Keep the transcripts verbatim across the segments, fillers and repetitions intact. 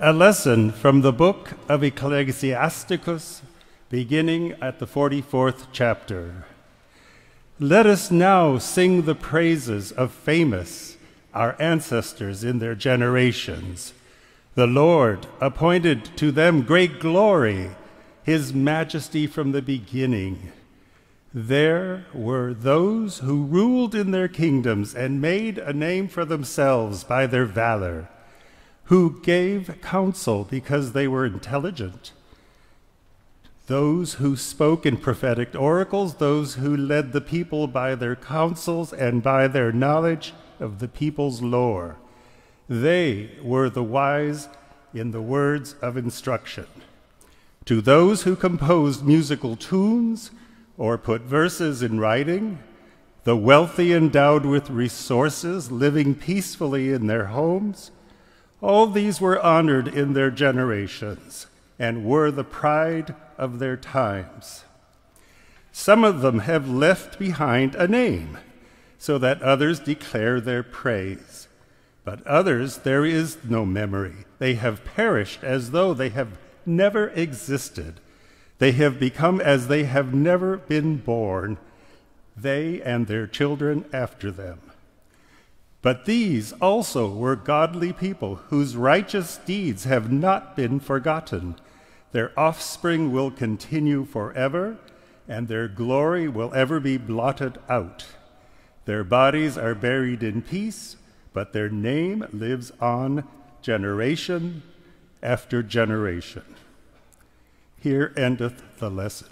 A lesson from the book of Ecclesiasticus, beginning at the forty-fourth chapter. Let us now sing the praises of famous, our ancestors in their generations. The Lord appointed to them great glory, his majesty from the beginning. There were those who ruled in their kingdoms and made a name for themselves by their valor, who gave counsel because they were intelligent, those who spoke in prophetic oracles, those who led the people by their counsels and by their knowledge of the people's lore. They were the wise in the words of instruction. To those who composed musical tunes or put verses in writing, the wealthy endowed with resources, living peacefully in their homes, all these were honored in their generations and were the pride of their times. Some of them have left behind a name, so that others declare their praise. But others there is no memory. They have perished as though they have never existed. They have become as they have never been born, they and their children after them. But these also were godly people whose righteous deeds have not been forgotten. Their offspring will continue forever, and their glory will ever be blotted out. Their bodies are buried in peace, but their name lives on generation after generation. Here endeth the lesson.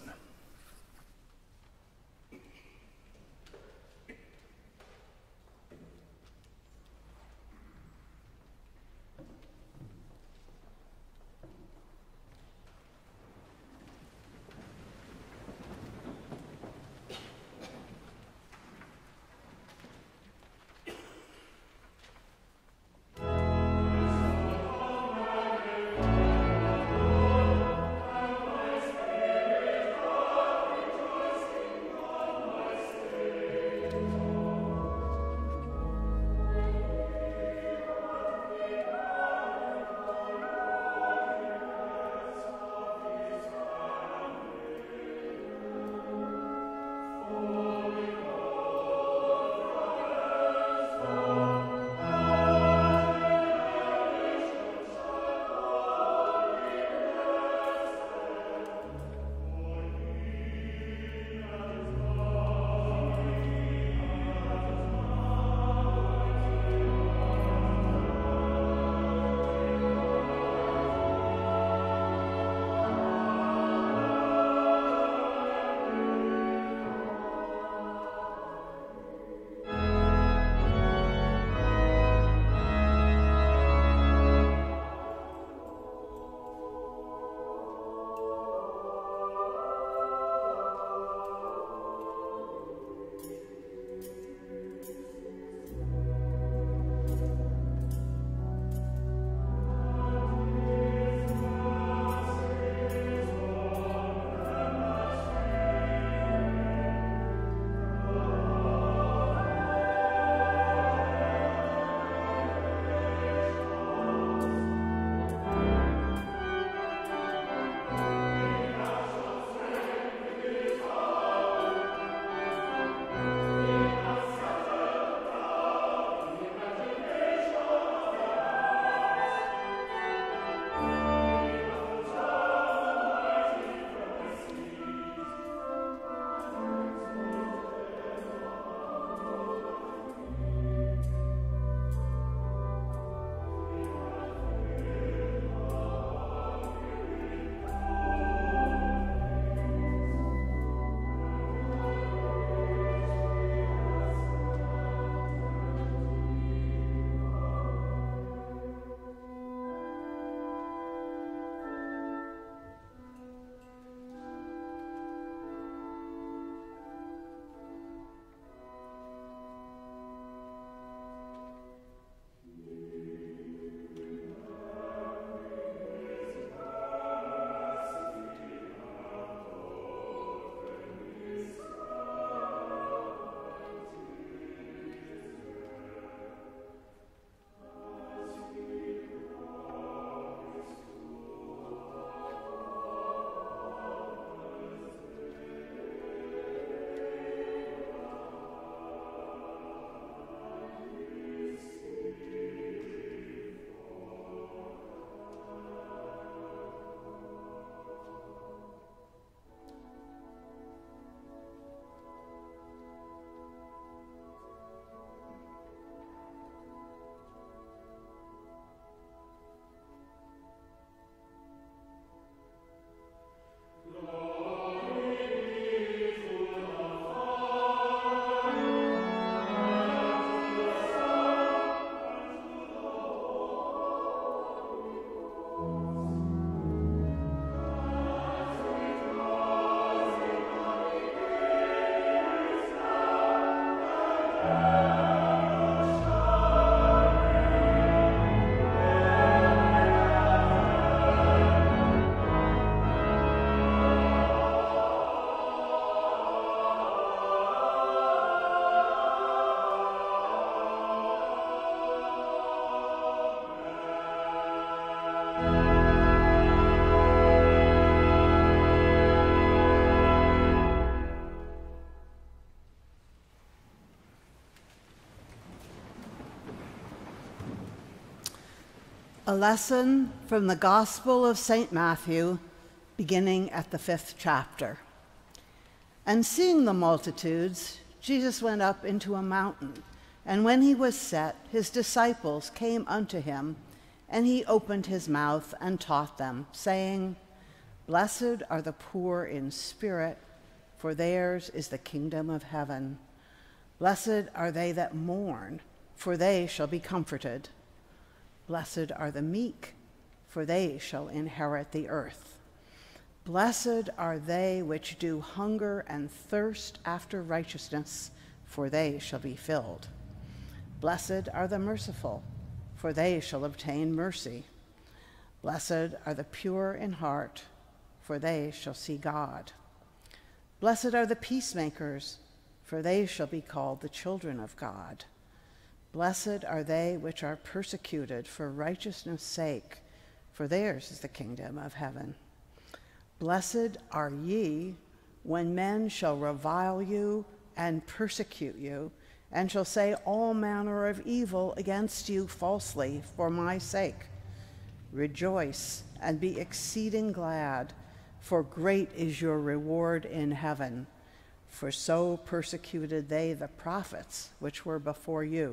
A lesson from the Gospel of Saint Matthew, beginning at the fifth chapter. And seeing the multitudes, Jesus went up into a mountain, and when he was set, his disciples came unto him, and he opened his mouth and taught them, saying, Blessed are the poor in spirit, for theirs is the kingdom of heaven. Blessed are they that mourn, for they shall be comforted. Blessed are the meek, for they shall inherit the earth. Blessed are they which do hunger and thirst after righteousness, for they shall be filled. Blessed are the merciful, for they shall obtain mercy. Blessed are the pure in heart, for they shall see God. Blessed are the peacemakers, for they shall be called the children of God. Blessed are they which are persecuted for righteousness' sake, for theirs is the kingdom of heaven. Blessed are ye when men shall revile you and persecute you, and shall say all manner of evil against you falsely for my sake. Rejoice and be exceeding glad, for great is your reward in heaven. For so persecuted they the prophets which were before you.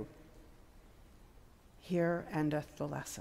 Here endeth the lesson.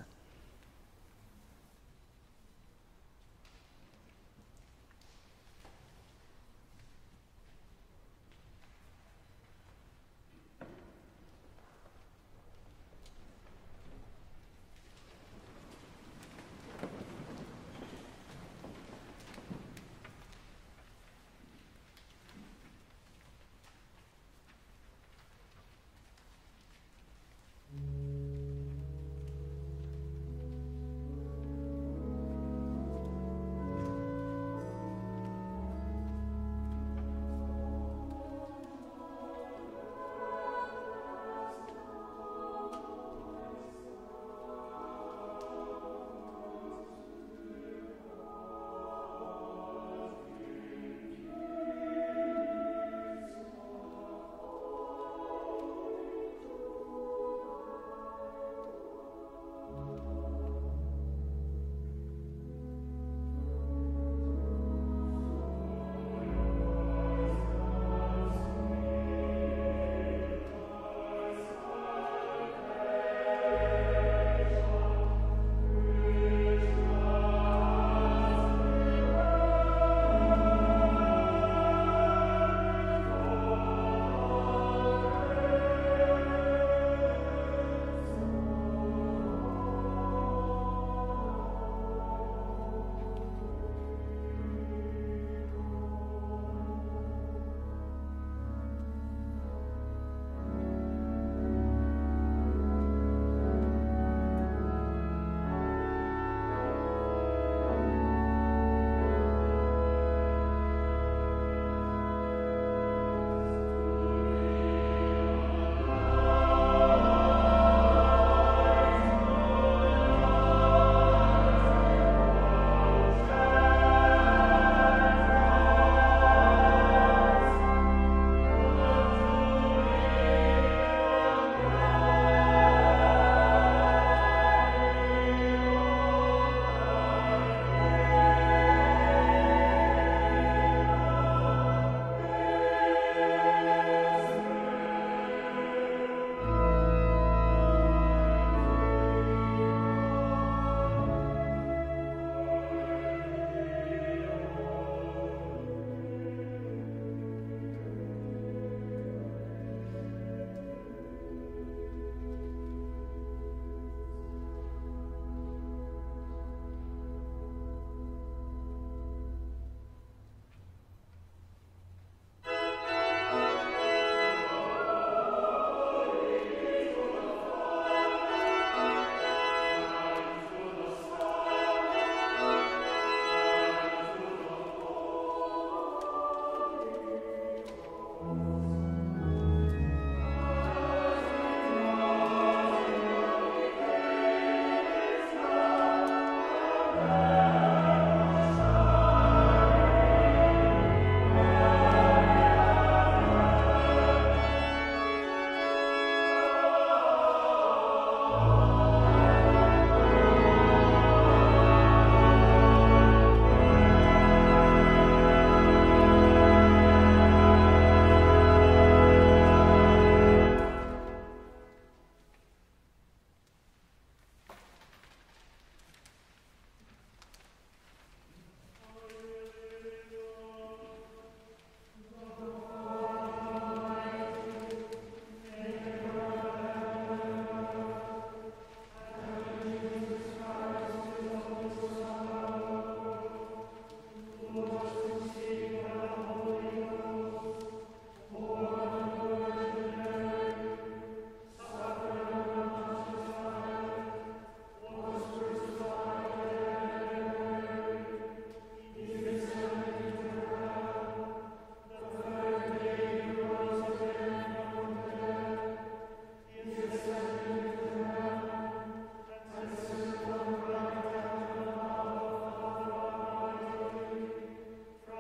From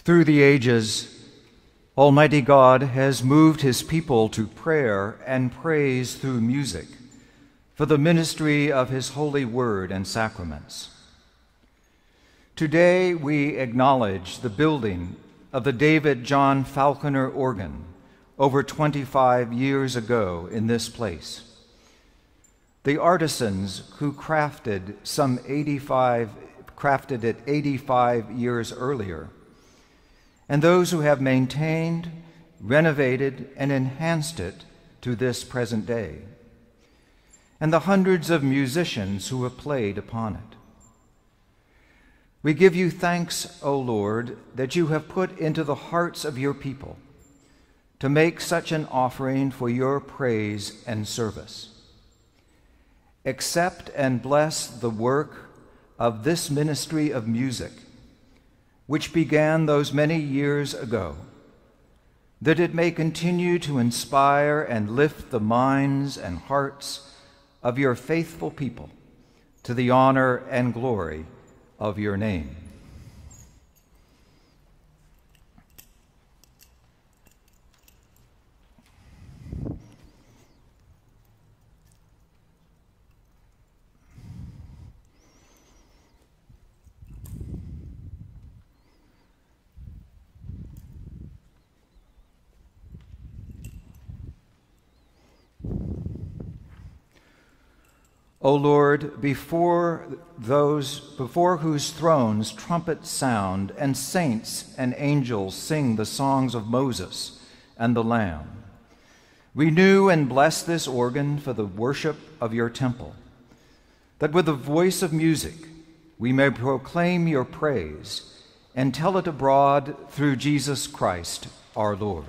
Through the ages, Almighty God has moved his people to prayer and praise through music for the ministry of his holy word and sacraments. Today we acknowledge the building of the David John Falconer organ over twenty-five years ago in this place. The artisans who crafted some eighty-five crafted it eighty-five years earlier, and those who have maintained, renovated, and enhanced it to this present day, and the hundreds of musicians who have played upon it. We give you thanks, O Lord, that you have put into the hearts of your people to make such an offering for your praise and service. Accept and bless the work of this ministry of music, which began those many years ago, that it may continue to inspire and lift the minds and hearts of your faithful people to the honor and glory of your name. O Lord, before those before whose thrones trumpets sound and saints and angels sing the songs of Moses and the Lamb, renew and bless this organ for the worship of your temple, that with the voice of music we may proclaim your praise and tell it abroad through Jesus Christ our Lord.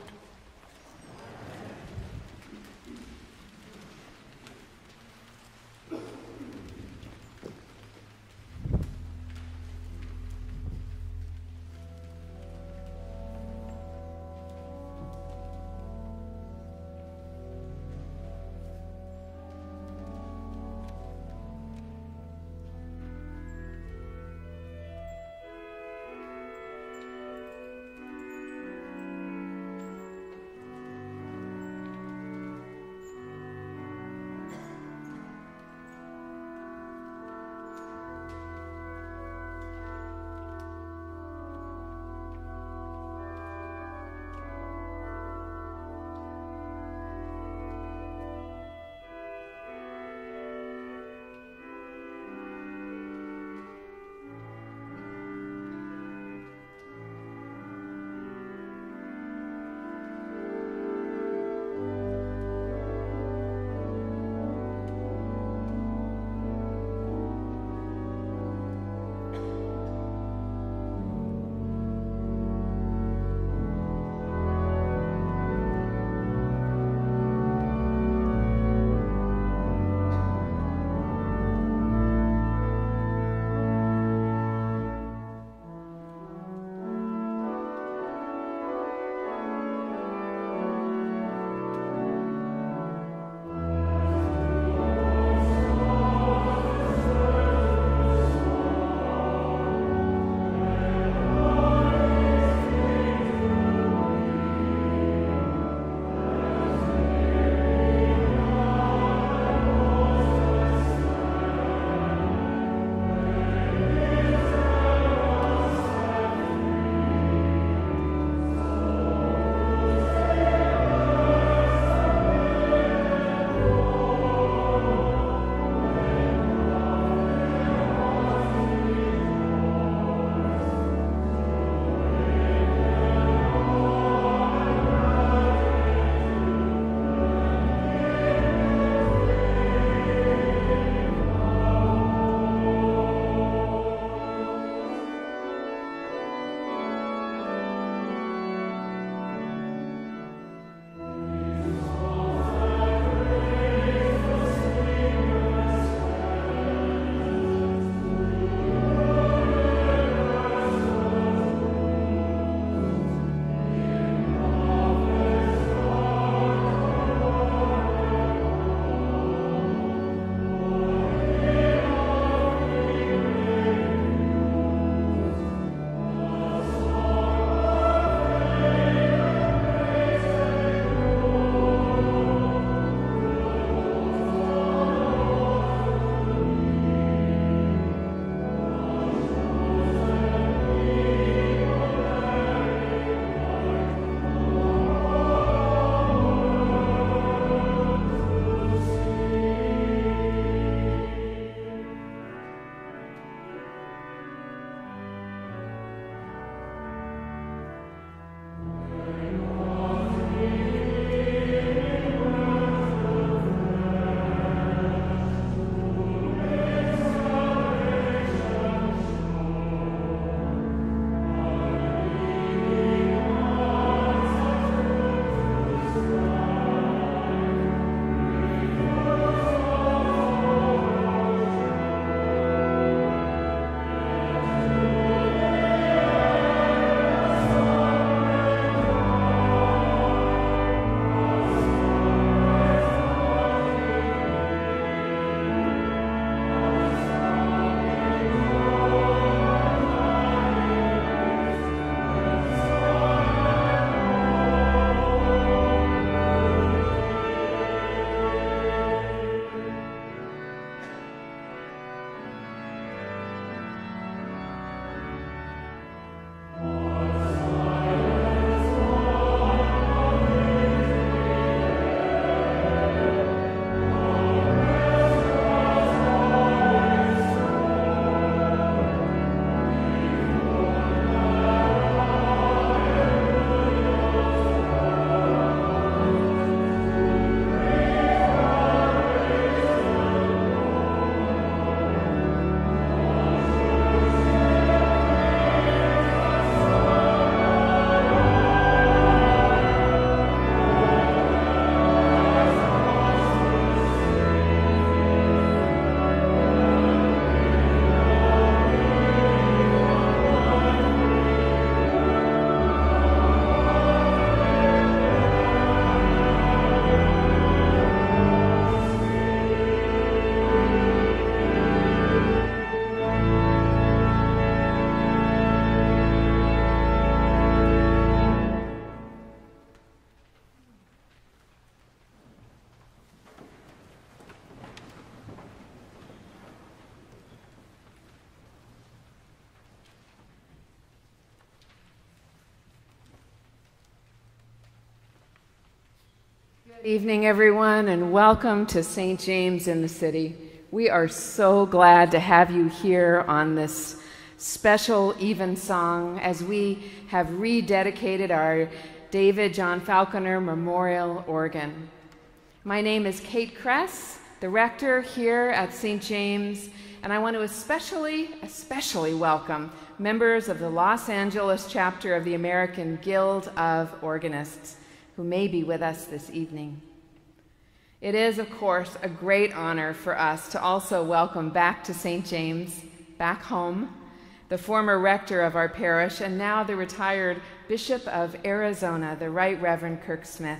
Good evening, everyone, and welcome to Saint James in the City. We are so glad to have you here on this special Evensong as we have rededicated our David John Falconer Memorial Organ. My name is Kate Kress, the rector here at Saint James, and I want to especially, especially welcome members of the Los Angeles chapter of the American Guild of Organists who may be with us this evening. It is, of course, a great honor for us to also welcome back to Saint James, back home, the former rector of our parish and now the retired Bishop of Arizona, the Right Reverend Kirk Smith.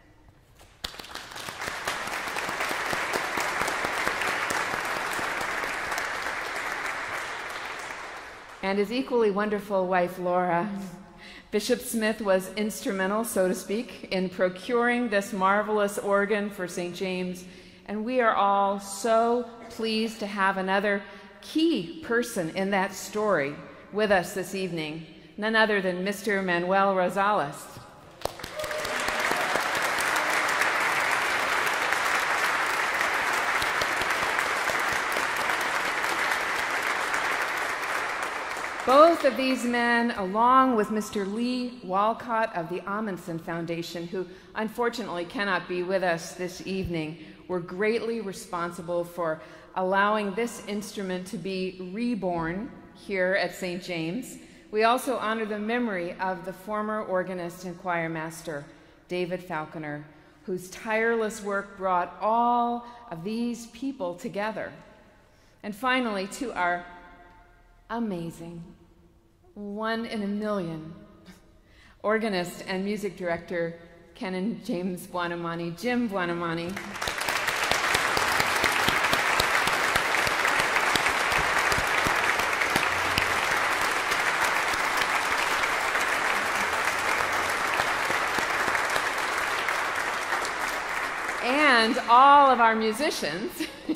And his equally wonderful wife, Laura. Bishop Smith was instrumental, so to speak, in procuring this marvelous organ for Saint James, and we are all so pleased to have another key person in that story with us this evening, none other than Mister Manuel Rosales. Both of these men, along with Mister Lee Walcott of the Amundsen Foundation, who unfortunately cannot be with us this evening, were greatly responsible for allowing this instrument to be reborn here at Saint James. We also honor the memory of the former organist and choir master, David Falconer, whose tireless work brought all of these people together. And finally, to our amazing, one in a million, organist and music director, Canon James Buonamani, Jim Buonamani. And all of our musicians.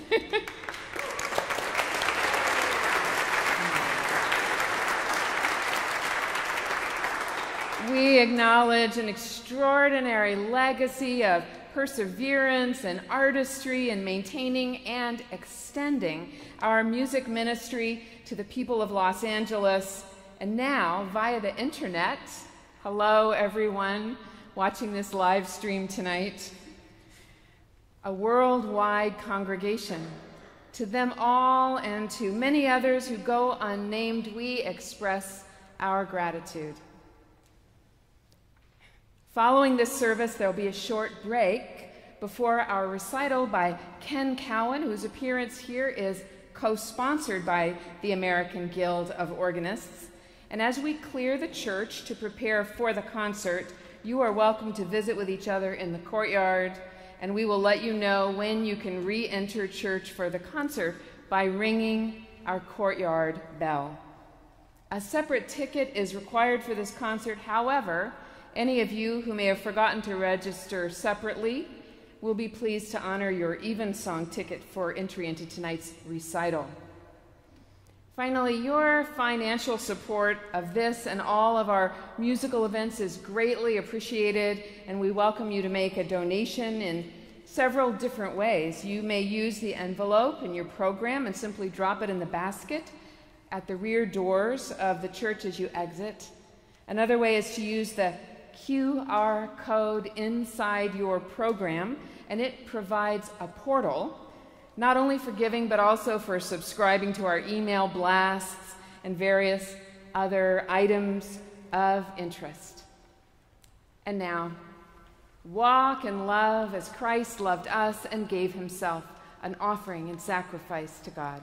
We acknowledge an extraordinary legacy of perseverance and artistry in maintaining and extending our music ministry to the people of Los Angeles, and now via the internet. Hello, everyone watching this live stream tonight. A worldwide congregation. To them all and to many others who go unnamed, we express our gratitude. Following this service, there will be a short break before our recital by Ken Cowan, whose appearance here is co-sponsored by the American Guild of Organists. And as we clear the church to prepare for the concert, you are welcome to visit with each other in the courtyard, and we will let you know when you can re-enter church for the concert by ringing our courtyard bell. A separate ticket is required for this concert. However, any of you who may have forgotten to register separately will be pleased to honor your Evensong ticket for entry into tonight's recital. Finally, your financial support of this and all of our musical events is greatly appreciated, and we welcome you to make a donation in several different ways. You may use the envelope in your program and simply drop it in the basket at the rear doors of the church as you exit. Another way is to use the Q R code inside your program, and it provides a portal, not only for giving, but also for subscribing to our email blasts and various other items of interest. And now, walk in love as Christ loved us and gave himself an offering and sacrifice to God.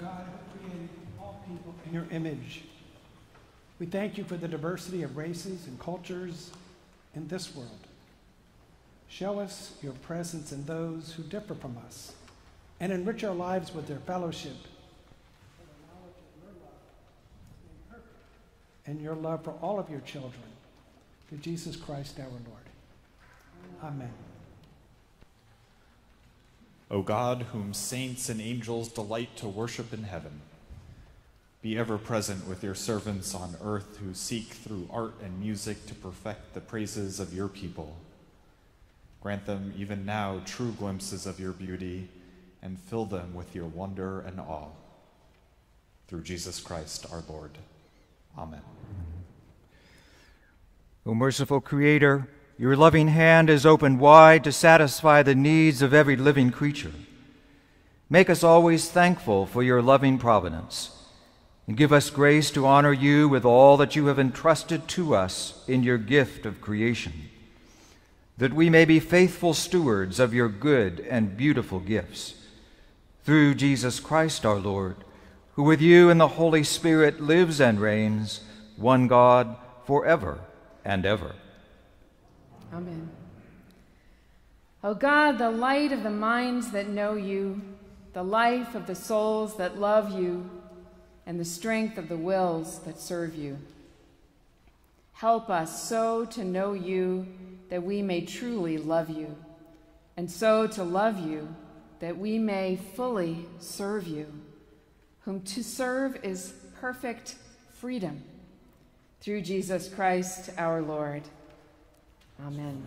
God who created all people in your image. We thank you for the diversity of races and cultures in this world. Show us your presence in those who differ from us, and enrich our lives with their fellowship and your love for all of your children. Through Jesus Christ our Lord. Amen. O God, whom saints and angels delight to worship in heaven, be ever present with your servants on earth who seek through art and music to perfect the praises of your people. Grant them even now true glimpses of your beauty and fill them with your wonder and awe. Through Jesus Christ our Lord. Amen. O merciful Creator, your loving hand is opened wide to satisfy the needs of every living creature. Make us always thankful for your loving providence, and give us grace to honor you with all that you have entrusted to us in your gift of creation, that we may be faithful stewards of your good and beautiful gifts. Through Jesus Christ our Lord, who with you and the Holy Spirit lives and reigns, one God, forever and ever. Amen. O God, the light of the minds that know you, the life of the souls that love you, and the strength of the wills that serve you, help us so to know you that we may truly love you, and so to love you that we may fully serve you, whom to serve is perfect freedom. Through Jesus Christ our Lord. Amen.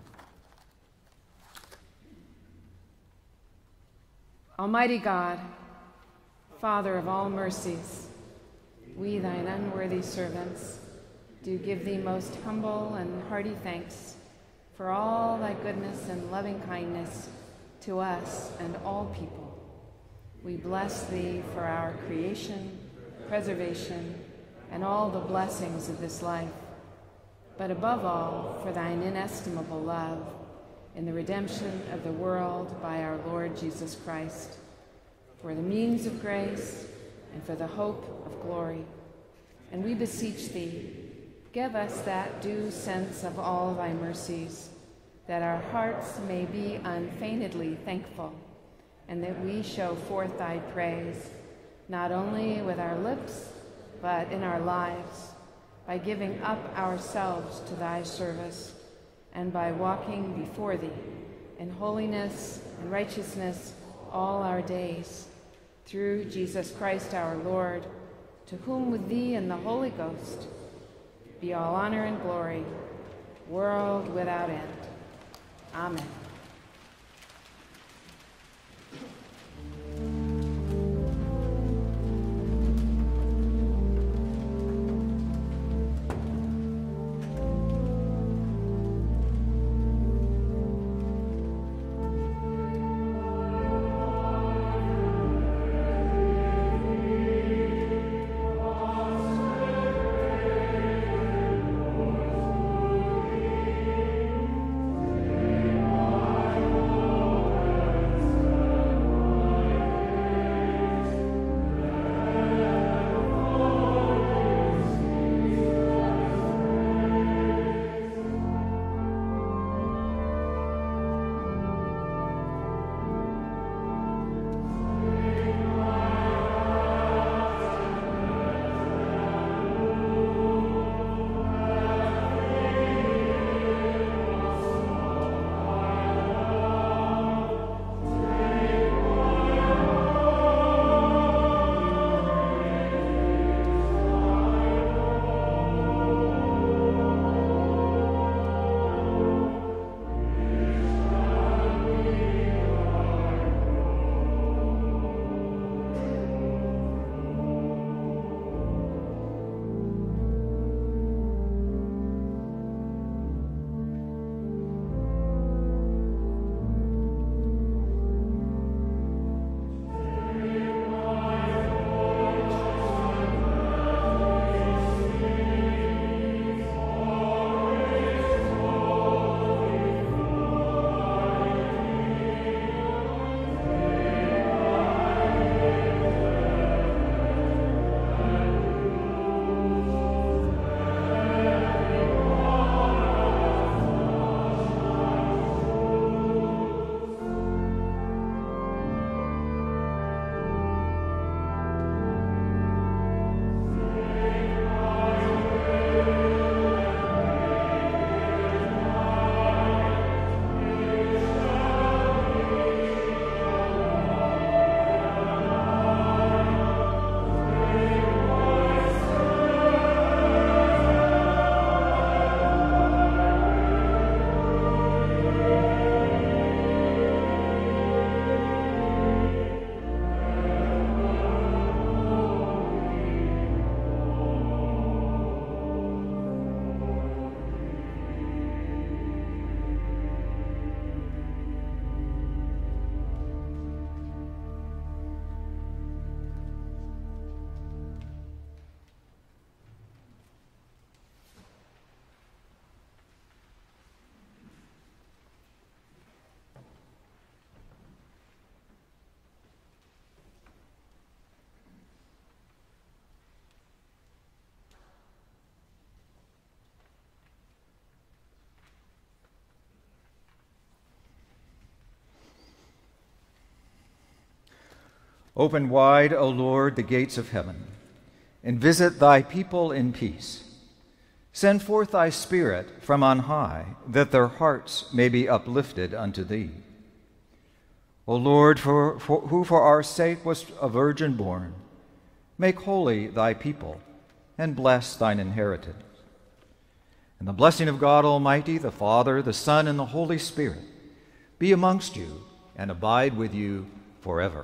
Almighty God, Father of all mercies, we, thine unworthy servants, do give thee most humble and hearty thanks for all thy goodness and loving kindness to us and all people. We bless thee for our creation, preservation, and all the blessings of this life, but above all for thine inestimable love in the redemption of the world by our Lord Jesus Christ, for the means of grace and for the hope of glory. And we beseech thee, give us that due sense of all thy mercies, that our hearts may be unfeignedly thankful, and that we show forth thy praise, not only with our lips, but in our lives, by giving up ourselves to thy service, and by walking before thee in holiness and righteousness all our days, through Jesus Christ our Lord, to whom with thee and the Holy Ghost be all honor and glory, world without end. Amen. Amen. Open wide, O Lord, the gates of heaven, and visit thy people in peace. Send forth thy Spirit from on high, that their hearts may be uplifted unto thee. O Lord, for, for, who for our sake was a virgin born, make holy thy people, and bless thine inheritance. And the blessing of God Almighty, the Father, the Son, and the Holy Spirit be amongst you and abide with you forever.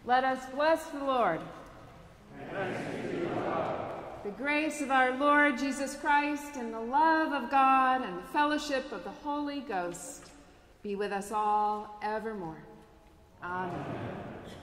Let us bless the Lord. The grace of our Lord Jesus Christ and the love of God and the fellowship of the Holy Ghost be with us all evermore. Amen.